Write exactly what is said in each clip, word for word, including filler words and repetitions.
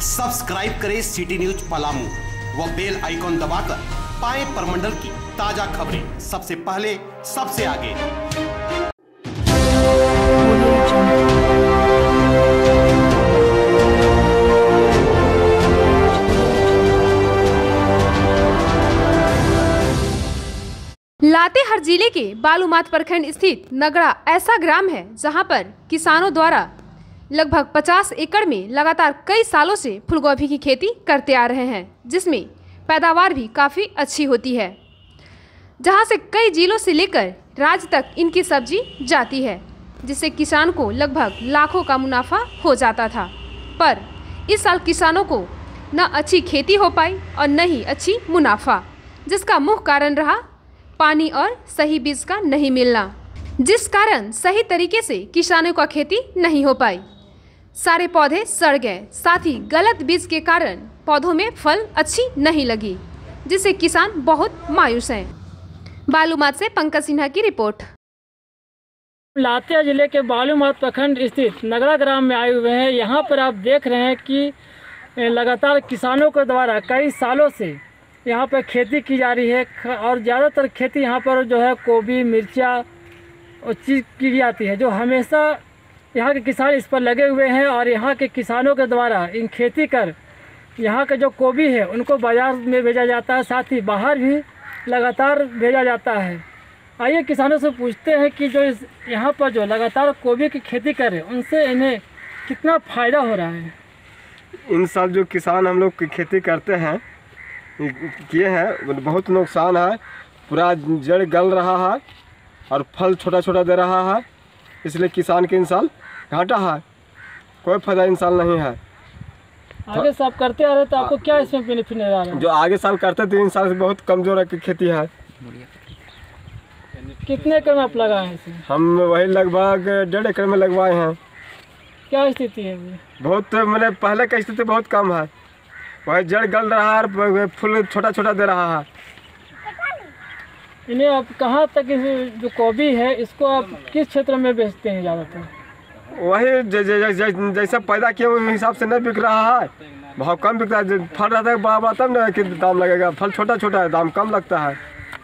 Subscribe करें city news Palamu व bell icon दबाकर पाएं परमंडल की ताजा खबरें सबसे पहले सबसे आगे। लातेहार जिले के बालूमाथ प्रखंड स्थित नगड़ा ऐसा ग्राम है जहां पर किसानों द्वारा लगभग पचास एकड़ में लगातार कई सालों से फूलगोभी की खेती करते आ रहे हैं, जिसमें पैदावार भी काफ़ी अच्छी होती है, जहां से कई जिलों से लेकर राज्य तक इनकी सब्जी जाती है, जिससे किसान को लगभग लाखों का मुनाफा हो जाता था। पर इस साल किसानों को न अच्छी खेती हो पाई और न ही अच्छी मुनाफा, जिसका मुख्य कारण रहा पानी और सही बीज का नहीं मिलना, जिस कारण सही तरीके से किसानों का खेती नहीं हो पाई। सारे पौधे सड़ गए, साथ ही गलत बीज के कारण पौधों में फल अच्छी नहीं लगी, जिससे किसान बहुत मायूस हैं। बालूमाथ से पंकज सिन्हा की रिपोर्ट। लातेहार जिले के बालूमाथ प्रखंड स्थित नगड़ा ग्राम में आए हुए हैं। यहाँ पर आप देख रहे हैं कि लगातार किसानों के द्वारा कई सालों से यहाँ पर खेती की जा रही है और ज़्यादातर खेती यहाँ पर जो है गोभी, मिर्चा और चीज़ की जाती है, जो हमेशा यहाँ के किसान इस पर लगे हुए हैं। और यहाँ के किसानों के द्वारा इन खेती कर यहाँ के जो गोभी है उनको बाज़ार में भेजा जाता है, साथ ही बाहर भी लगातार भेजा जाता है। आइए किसानों से पूछते हैं कि जो इस यहाँ पर जो लगातार गोभी की खेती करें उनसे इन्हें कितना फ़ायदा हो रहा है। इन साल जो किसान हम लोग की खेती करते हैं किए हैं बहुत नुकसान है, पूरा जड़ गल रहा है और फल छोटा छोटा दे रहा है, इसलिए किसान के इन साल घाटा है, कोई फायदा इन साल नहीं है। आगे साल करते आ रहे तो आपको क्या इसमें बेनिफिट नजर आ रहा है? जो आगे साल करते थे इन साल से बहुत कमजोर है कि खेती है। कितने एकड़ में आप लगाए हैं इसे? हम वही लगभग डेढ़ एकड़ में लगवाए हैं। क्या स्थिति है? बहुत मतलब पहले की स्थिति बहुत कम है, वही जड़ गल रहा है, फूल छोटा छोटा दे रहा है। इन्हें आप कहाँ तक इस जो गोभी है इसको आप किस क्षेत्र में बेचते हैं ज़्यादातर? वही जैसा पैदा किए उस हिसाब से नहीं बिक रहा है, भाव कम बिक रहा है। फल रहता है बड़ा बड़ा तब ना कि दाम लगेगा, फल छोटा छोटा है दाम कम लगता है।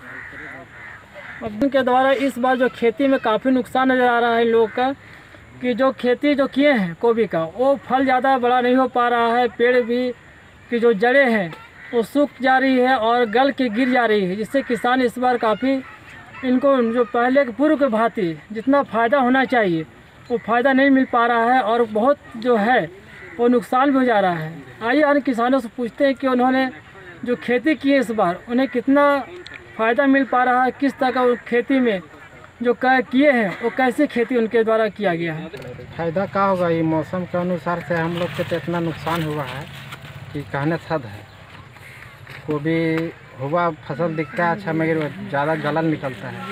अब इनके द्वारा इस बार जो खेती में काफ़ी नुकसान नज़र आ रहा है लोग का, कि जो खेती जो किए हैं गोभी का वो फल ज़्यादा बड़ा नहीं हो पा रहा है, पेड़ भी की जो जड़ें हैं वो सूख जा रही है और गल के गिर जा रही है, जिससे किसान इस बार काफ़ी इनको जो पहले के पूर्व के भांति जितना फ़ायदा होना चाहिए वो फ़ायदा नहीं मिल पा रहा है और बहुत जो है वो नुकसान भी हो जा रहा है। आइए अन्य किसानों से पूछते हैं कि उन्होंने जो खेती की है इस बार उन्हें कितना फ़ायदा मिल पा रहा है, किस तरह का खेती में जो किए हैं वो कैसे खेती उनके द्वारा किया गया है। फ़ायदा क्या होगा, ये मौसम के अनुसार से हम लोग के तो इतना नुकसान हुआ है कि कहने छद है। गोभी हुआ फसल दिखता है अच्छा, मगर ज़्यादा गलन निकलता है।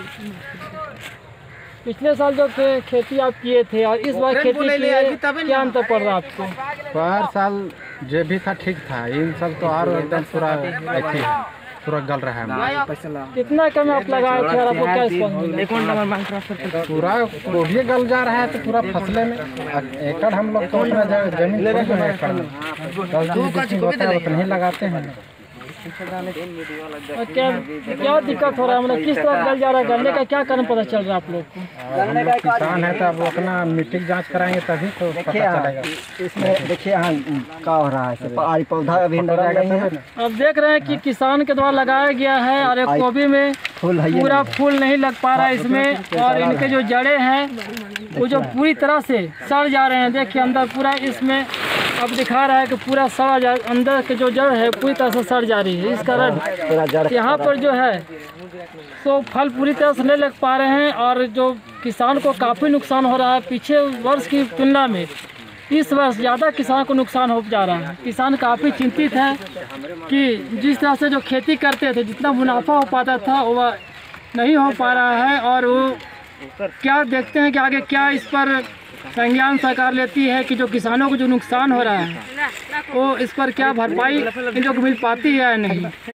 पिछले साल जो खेती आप किए थे और इस बार खेती किए, क्या अंतर पड़ रहा आपको? हर साल जो भी था ठीक था, इन सब तो और एकदम पूरा अच्छी है, पूरा गल रहा है। कितना कम आप लगाए थे और आपको क्या रिस्पॉन्स? पूरा गोभी गल जा रहा है तो पूरा फसले में एकड़ हम लोग तो जमीन एकड़ में उतना ही लगाते हैं। और क्या क्या दिक्कत हो रहा है, मतलब किस तरह गल जा रहा है, गलने का क्या कारण पता चल रहा है आप लोग को? हम लोग किसान है तो अब अपना मिट्टी की जांच कराएंगे तभी तो पता चलेगा। इसमें देखिए यहाँ क्या हो रहा है, पौधा अभी अब देख रहे हैं कि किसान के द्वारा लगाया गया है और एक गोभी में पूरा फूल नहीं लग पा रहा है इसमें, और इनके जो जड़ें हैं वो जो पूरी तरह से सड़ जा रहे हैं। देखिए अंदर पूरा इसमें अब दिखा रहा है कि पूरा सड़ा जा, अंदर के जो जड़ है पूरी तरह से सड़ जा रही है। इस कारण यहाँ पर जो है तो फल पूरी तरह से नहीं लग पा रहे हैं और जो किसान को काफ़ी नुकसान हो रहा है। पीछे वर्ष की तुलना में इस वर्ष ज़्यादा किसान को नुकसान हो जा रहा है। किसान काफ़ी चिंतित है कि जिस तरह से जो खेती करते थे जितना मुनाफा हो पाता था वो नहीं हो पा रहा है, और वो क्या देखते हैं कि आगे क्या इस पर संज्ञान सरकार लेती है कि जो किसानों को जो नुकसान हो रहा है वो इस पर क्या भरपाई इन लोग को मिल पाती है या नहीं।